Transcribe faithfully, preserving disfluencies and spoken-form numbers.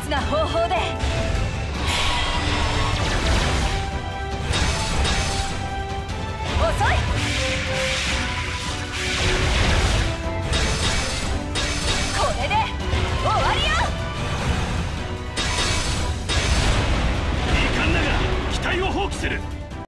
な方法で。遅い。これで終わりよ。 遺憾だが機体を放棄する。